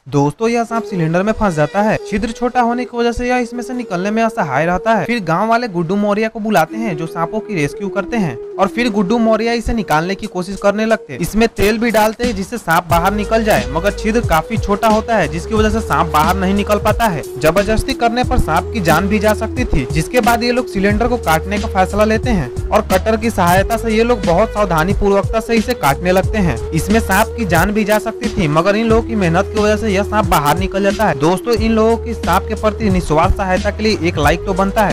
दोस्तों यह सांप सिलेंडर में फंस जाता है। छिद्र छोटा होने की वजह से यह इसमें से निकलने में असहाय रहता है। फिर गांव वाले गुड्डू मौर्य को बुलाते हैं जो सांपों की रेस्क्यू करते हैं और फिर गुड्डू मौर्य इसे निकालने की कोशिश करने लगते हैं। इसमें तेल भी डालते हैं जिससे सांप बाहर निकल जाए, मगर छिद्र काफी छोटा होता है जिसकी वजह से सांप बाहर नहीं निकल पाता है। जबरदस्ती करने पर सांप की जान भी जा सकती थी, जिसके बाद ये लोग सिलेंडर को काटने का फैसला लेते हैं और कटर की सहायता से ये लोग बहुत सावधानी पूर्वकता से इसे काटने लगते हैं। इसमें सांप की जान भी जा सकती थी, मगर इन लोगों की मेहनत की वजह से यह सांप बाहर निकल जाता है। दोस्तों इन लोगों की सांप के प्रति निस्वार्थ सहायता के लिए एक लाइक तो बनता है।